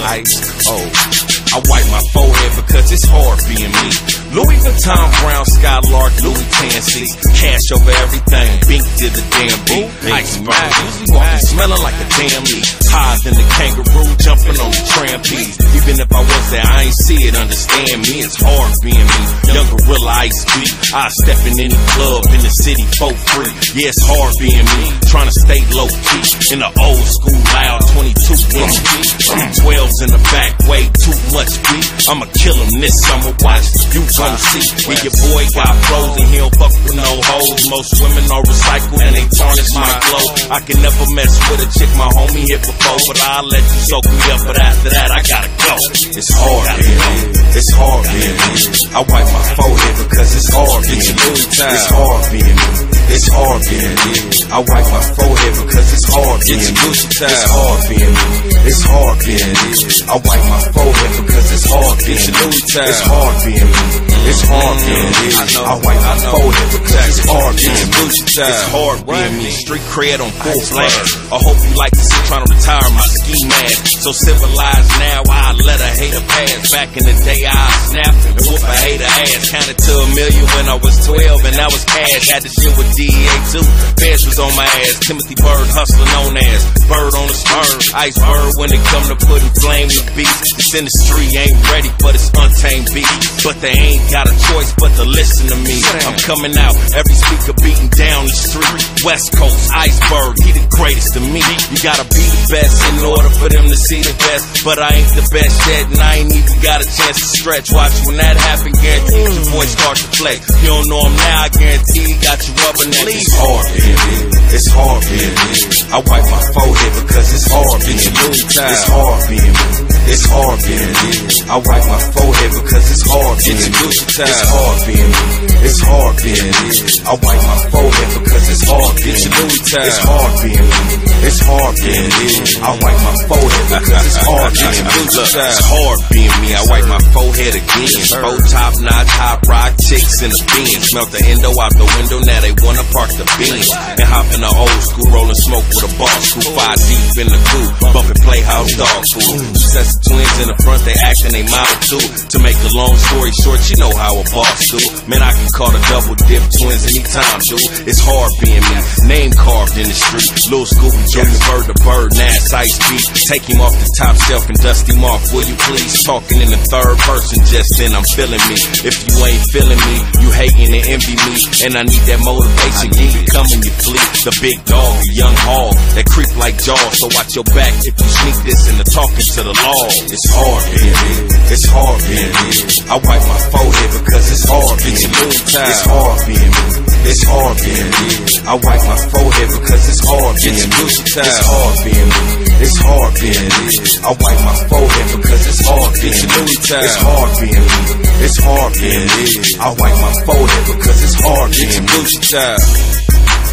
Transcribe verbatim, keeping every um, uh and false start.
ice cold. I wipe my forehead because it's hard being me. Louis Vuitton, Brown, Skylark, Louis Tansy. Cash over everything, Bink did the damn beat. Icebird, usually walking smelling like a damn leaf. Higher than the kangaroo, jumping on the trapeze. Even if I was there, I ain't see it, understand me. It's hard being me. Young gorilla ice beat. I step in any club in the city for free. Yeah, it's hard being me. Trying to stay low key. In the old school loud twenty-two inch beat. twelves in the back, way too much beat. I'ma kill him this summer, watch you gon' see. Yeah, your boy got frozen, he don't fuck with no hoes. Most women are recycled and they tarnish my glow. I can never mess with a chick my homie hit before, but I'll let you soak me up, but after that I gotta go. It's hard being me, it's hard being me. I wipe my forehead because it's hard being me. It's hard being me, it's hard being me. I wipe my forehead because it's hard being me. It's hard being me, it's hard being me. I wipe my forehead because it's hard being me. It's hard being me, it's hard being me. I wipe my forehead because it's hard being me. It's hard being me. Street cred on full blast. I hope you like to see trying to retire my ski mask. So civilized now, I let a hater pass. Back in the day, I snap and whoop a hater ass. Counted to a million when I was twelve, and that was cash. Had to shit with D E A too. Feds was on my ass. Timothy Bird, hustler known as Bird on the spur. Iceberg when it come to putting flame with beats. This industry ain't ready for this untamed beat, but they ain't got a choice but to listen to me. I'm coming out, every speaker beating down the street. West Coast, Iceberg, he the greatest to me. You gotta be the best in order for them to see the best, but I ain't the best yet, and I ain't even got a chance to stretch. Watch when that happen, guarantee your voice starts to flex. You don't know him now, I guarantee he got you rubbing that. It's hard being me, it's hard being me. I wipe my forehead because it's hard being me. It's hard being me, it's hard being me. I wipe my forehead because it's hard being me. It's hard being me, it's hard being me. I wipe my forehead because it's hard being me. It's hard being me, it's hard being me. I wipe my forehead because it's hard being me. It's hard being me, I wipe my forehead again. Four top notch, hot rock chicks in the beans. Smelt the endo out the window, now they wanna park the beans. And hop in the old school, rolling smoke with a boss school. Five deep in the coupe, bumping Playhouse dog food. Sets of twins in the front, they acting they model too. To make a long story short, you know how a boss do. Man, I can call the double dip twins anytime, dude. It's hard being me, name carved in the street. Lil Scooby, Junior Bird to Bird, Nass Ice beat. Take him off the top shelf and dust him off, will you please? Talking in the third person, just then I'm feeling me. If you ain't feeling me, you hating and envy me. And I need that motivation, you can come and you flee. The big dog, the young hog, that creep like Jaws. So watch your back if you sneak this into talking to the law. It's hard being me, it's hard being me. I wipe my forehead because it's hard being me. It's hard being me, it's hard being me. I wipe my forehead because it's hard being me. It's hard being me, it's hard being me. I wipe my forehead because it's hard being me. It's hard being me, it's hard being me. I wipe my forehead because it's hard being me.